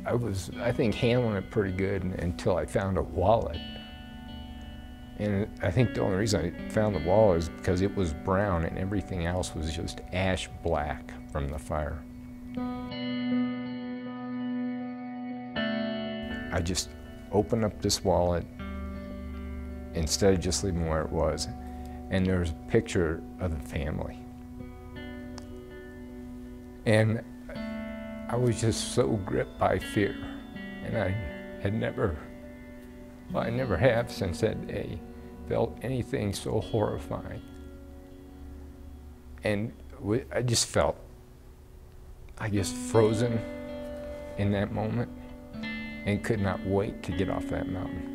I think, handling it pretty good until I found a wallet. And I think the only reason I found the wallet is because it was brown and everything else was just ash black from the fire. I just opened up this wallet instead of just leaving where it was, and there was a picture of the family. And I was just so gripped by fear, and I had never, well, I never have since that day, felt anything so horrifying. And I just felt, I guess, frozen in that moment and could not wait to get off that mountain.